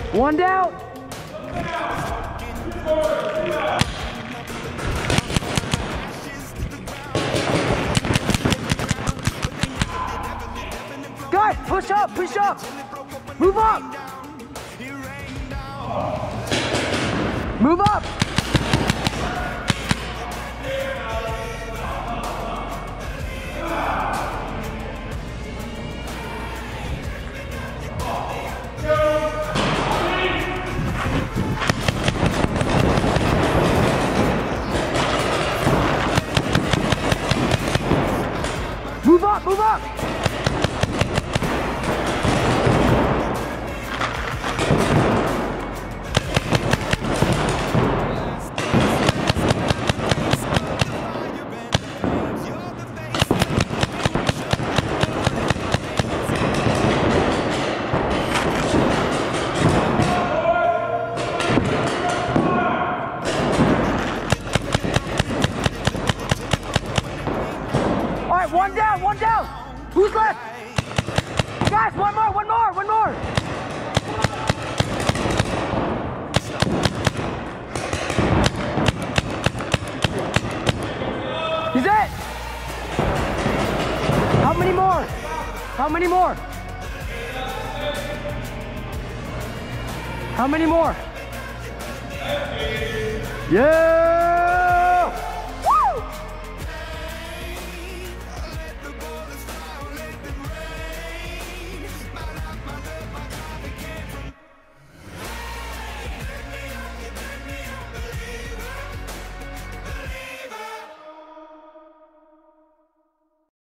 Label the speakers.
Speaker 1: One down. Guys, push up, push up. Move up. Move up. Move up, move up. One down, one down. Who's left? Guys, one more, one more, one more. Is it? How many more? How many more? How many more? Yeah.